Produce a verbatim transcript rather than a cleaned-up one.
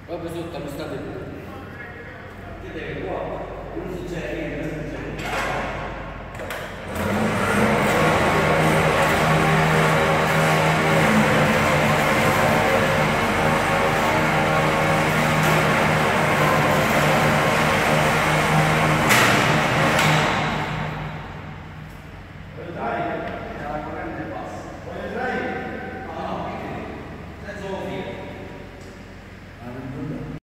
Proprio sotto allo stadio. Che deve qua, non succede niente.